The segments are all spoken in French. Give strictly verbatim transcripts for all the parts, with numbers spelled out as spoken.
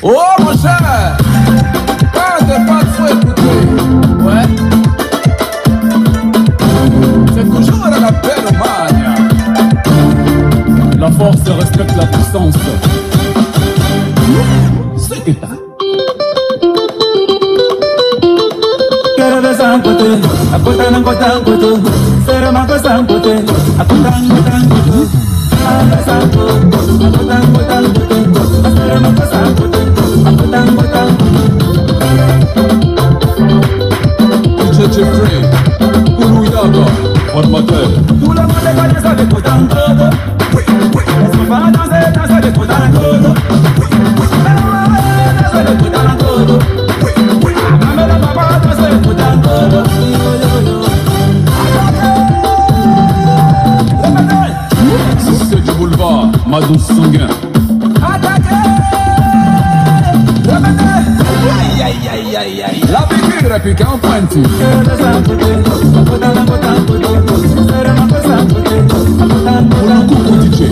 Oh mon cher, quand t'es pas trop écouté, ouais, c'est toujours la belle mania. La force respecte la puissance. C'est que t'as. Akota ngota ngoto, sera makosa ngoto, akota ngota ngoto, akota ngoto, akota ngota ngoto, sera makosa ngoto, akota ngota ngoto. D J Jeffrey, Guru Yaga, formateur. Tout le monde connaît ça de kota ngoto, on va danser, danser de kota ngoto, danser de kota ngoto. C'est du boulevard, ma douce sanguin. La piqûre est piquant pointu. Pour le coup pour D J.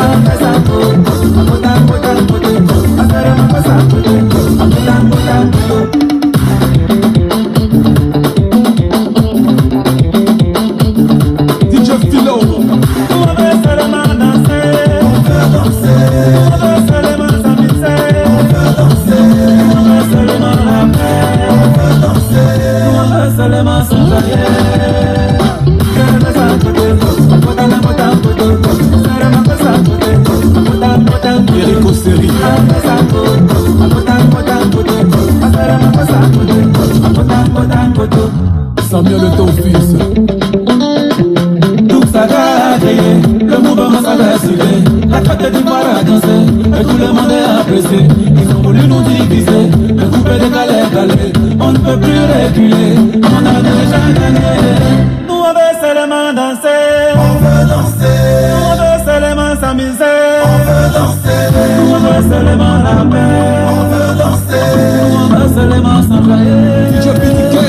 Samuel est ton fils. Tout ça a créé, le mouvement ça va suivre. La fête du bar a dansé, et tout le monde est apprécié. Ils ont voulu nous diviser, le couple est décalé, calé. On ne peut plus reculer, on a déjà gagné. Nous on veut seulement danser, on veut danser. Nous on veut seulement s'amuser, on veut danser. Nous on veut seulement la paix, on veut danser. Nous on veut seulement s'enjailler. D J P D K.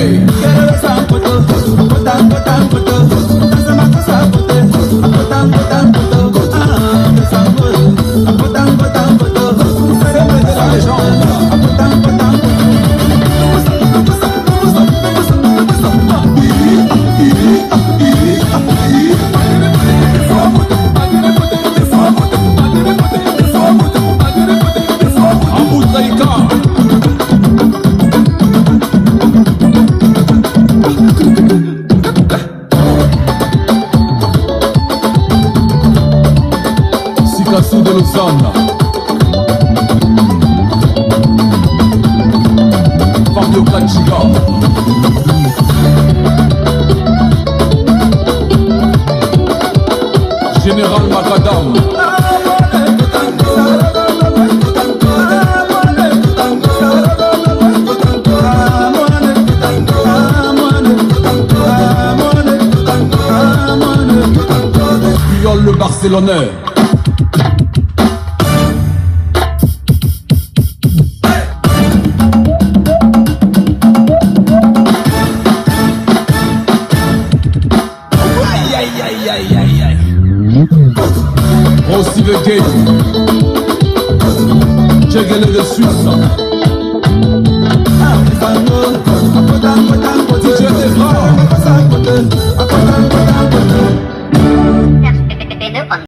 Sikasu de Lausanne, Fabio Kachiga, Général Macadam, Puyol le Barcelonais. Aussi le gay, j'ai gagné de Suisse.